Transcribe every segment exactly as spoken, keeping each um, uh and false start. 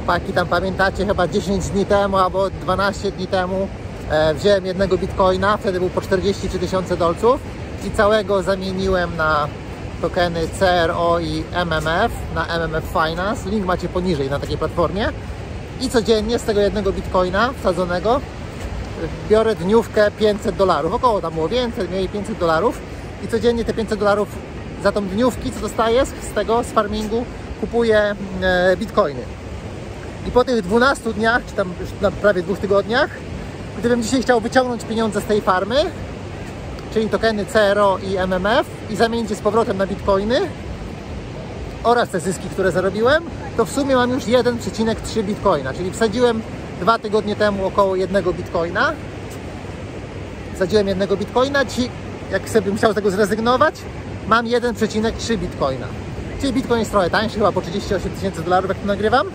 Chłopaki tam pamiętacie, chyba dziesięć dni temu albo dwanaście dni temu e, wziąłem jednego bitcoina, wtedy był po czterdzieści trzy tysiące dolców i całego zamieniłem na tokeny C R O i M M F, na M M F Finance. Link macie poniżej na takiej platformie. I codziennie z tego jednego bitcoina wsadzonego biorę dniówkę pięćset dolarów. Około tam było więcej, mniej pięćset dolarów. I codziennie te pięćset dolarów za tą dniówki, co dostaję z tego, z farmingu, kupuję e, bitcoiny. I po tych dwunastu dniach, czy tam już na prawie dwóch tygodniach, gdybym dzisiaj chciał wyciągnąć pieniądze z tej farmy, czyli tokeny C R O i M M F i zamienić je z powrotem na bitcoiny oraz te zyski, które zarobiłem, to w sumie mam już jeden przecinek trzy bitcoina, czyli wsadziłem dwa tygodnie temu około jednego bitcoina. Wsadziłem jednego bitcoina, dzisiaj jak sobie bym chciał z tego zrezygnować, mam jeden przecinek trzy bitcoina. Czyli bitcoin jest trochę tańszy, chyba po trzydzieści osiem tysięcy dolarów, jak to nagrywam.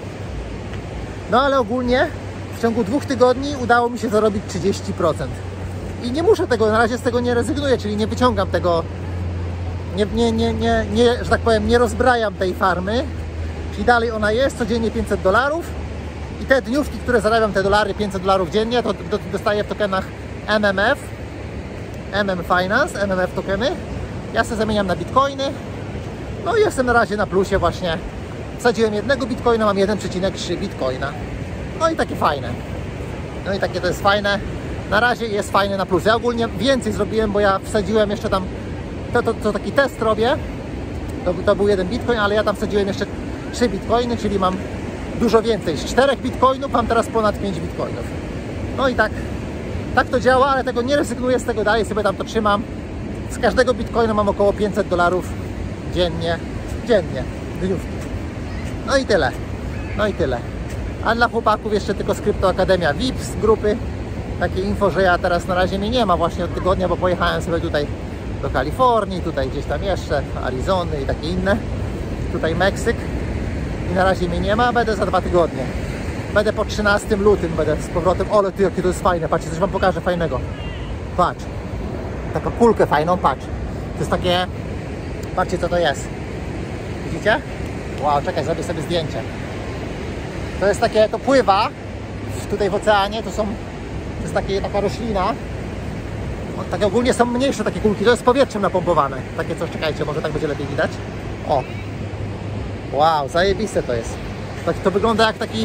No ale ogólnie w ciągu dwóch tygodni udało mi się zarobić trzydzieści procent. I nie muszę tego, na razie z tego nie rezygnuję, czyli nie wyciągam tego, nie, nie, nie, nie, nie, że tak powiem, nie rozbrajam tej farmy. Czyli dalej ona jest, codziennie pięćset dolarów. I te dniówki, które zarabiam, te dolary, pięćset dolarów dziennie, to dostaję w tokenach M M F, M M Finance, M M F tokeny. Ja sobie zamieniam na bitcoiny. No i jestem na razie na plusie właśnie. Wsadziłem jednego bitcoina, mam jeden przecinek trzy bitcoina. No i takie fajne. No i takie to jest fajne. Na razie jest fajne na plus. Ja ogólnie więcej zrobiłem, bo ja wsadziłem jeszcze tam, to, to, to taki test robię. To, to był jeden bitcoin, ale ja tam wsadziłem jeszcze trzy bitcoiny, czyli mam dużo więcej. Z czterech bitcoinów mam teraz ponad pięć bitcoinów. No i tak, tak to działa, ale tego nie rezygnuję z tego dalej, sobie tam to trzymam. Z każdego bitcoina mam około pięćset dolarów dziennie, dziennie, dniówki. No i tyle, no i tyle. A dla chłopaków jeszcze tylko z Crypto Akademia V I P z grupy. Takie info, że ja teraz na razie mnie nie ma właśnie od tygodnia, bo pojechałem sobie tutaj do Kalifornii, tutaj gdzieś tam jeszcze, Arizony i takie inne. Tutaj Meksyk. I na razie mnie nie ma, będę za dwa tygodnie. Będę po trzynastym lutym, będę z powrotem. Ole, ty, jakie to jest fajne, patrzcie, coś wam pokażę fajnego. Patrz, taką kulkę fajną, patrz. To jest takie, patrzcie co to jest. Widzicie? Wow, czekaj, zrobię sobie zdjęcie. To jest takie, to pływa tutaj w oceanie, to są, to jest takie, taka roślina. Takie ogólnie są mniejsze takie kulki, to jest powietrzem napompowane. Takie coś, czekajcie, może tak będzie lepiej widać. O! Wow, zajebiste to jest. Tak, to wygląda jak taki...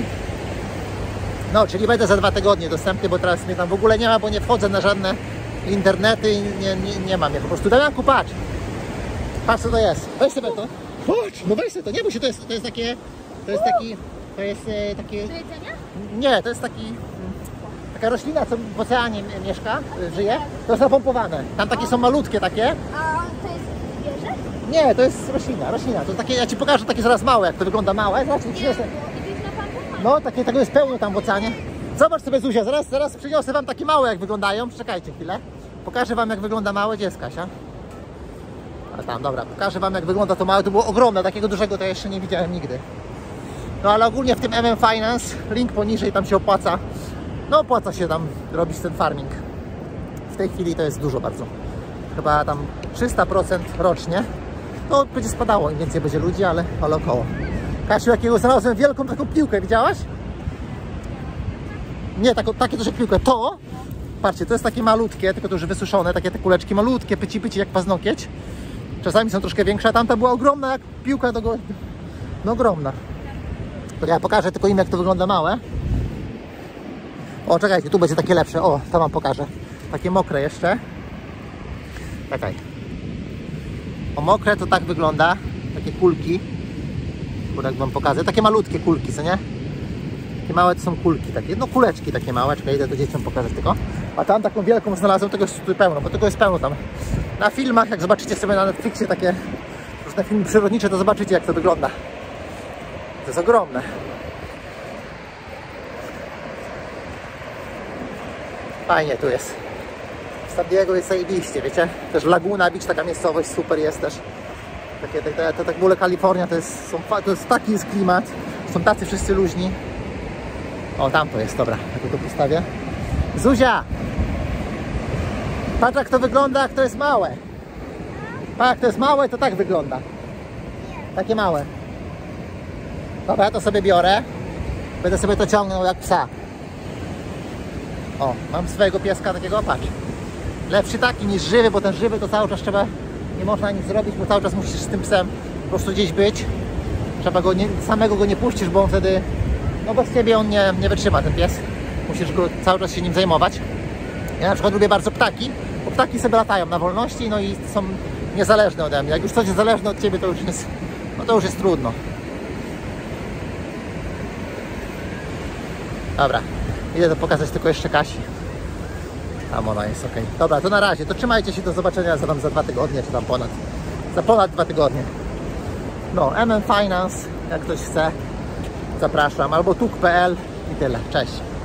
No, czyli będę za dwa tygodnie dostępny, bo teraz mnie tam w ogóle nie ma, bo nie wchodzę na żadne internety i nie, nie, nie mam je po prostu. Damianku, patrz! Patrz co to jest. Weź sobie to. Patrz! No weź sobie to. Nie bój się, to jest, to jest takie... To jest taki... To jest e, takie... Do jedzenia? Nie, to jest taki... Taka roślina, co w oceanie mieszka, żyje. To jest napompowane. Tam takie są malutkie takie. A to jest zwierzę? Nie, to jest roślina, roślina. To takie, ja ci pokażę takie zaraz małe, jak to wygląda małe. Zobacz, Nie, przyniosę. bo gdzieś na pampu. No, takie, tego jest pełno tam w oceanie. Zobacz sobie, Zuzia, zaraz, zaraz przyniosę wam takie małe, jak wyglądają. Czekajcie chwilę. Pokażę wam, jak wygląda małe. Gdzie jest Kasia? A tam, dobra. Pokażę wam, jak wygląda to małe. To było ogromne, takiego dużego to ja jeszcze nie widziałem nigdy. No, ale ogólnie w tym M M Finance, link poniżej, tam się opłaca. No, opłaca się tam robić ten farming. W tej chwili to jest dużo bardzo. Chyba tam trzysta procent rocznie. No, będzie spadało, im więcej będzie ludzi, ale, ale około. Kasiu, jakiego znalazłem wielką taką piłkę, widziałaś? Nie, taką, takie duże piłkę. To, patrzcie, to jest takie malutkie, tylko to już wysuszone, takie te kuleczki malutkie, pyci, pyci jak paznokieć. Czasami są troszkę większe, a tamta była ogromna jak piłka do go... No, ogromna. To ja pokażę tylko im, jak to wygląda małe. O, czekajcie, tu będzie takie lepsze. O, to wam pokażę. Takie mokre jeszcze. Czekaj. O, mokre to tak wygląda. Takie kulki. Jak wam pokażę. Takie malutkie kulki, co nie? Takie małe to są kulki takie. No, kuleczki takie małe. Czekaj, idę to dzieciom pokazać tylko. A tam taką wielką znalazłem. Tego jest tu pełno, bo tego jest pełno tam. Na filmach, jak zobaczycie sobie na Netflixie takie różne filmy przyrodnicze, to zobaczycie, jak to wygląda. To jest ogromne. Fajnie tu jest. W San Diego jest zajebiście, wiecie? Też Laguna Beach, taka miejscowość, super jest też. Takie, te, te, te, tak w ogóle Kalifornia to jest, są, to jest taki jest klimat. Są tacy wszyscy luźni. O, tam to jest, dobra. Ja to postawię. Zuzia! Patrz, jak to wygląda, jak to jest małe. Patrz, jak to jest małe, to tak wygląda. Takie małe. Dobra, ja to sobie biorę. Będę sobie to ciągnął jak psa. O, mam swojego pieska takiego, patrz. Lepszy taki niż żywy, bo ten żywy to cały czas trzeba, nie można nic zrobić, bo cały czas musisz z tym psem po prostu gdzieś być. Trzeba go nie, samego go nie puścisz, bo on wtedy, no bez ciebie on nie, nie wytrzyma, ten pies. Musisz go cały czas się nim zajmować. Ja na przykład lubię bardzo ptaki, bo ptaki sobie latają na wolności, no i są niezależne ode mnie. Jak już coś jest zależne od ciebie, to już jest, no to już jest trudno. Dobra, idę to pokazać tylko jeszcze Kasi. Tam ona jest, ok. Dobra, to na razie, to trzymajcie się, do zobaczenia za wam za dwa tygodnie, czy tam ponad, za ponad dwa tygodnie. No, M M Finance, jak ktoś chce, zapraszam, albo tuk kropka p l i tyle, cześć.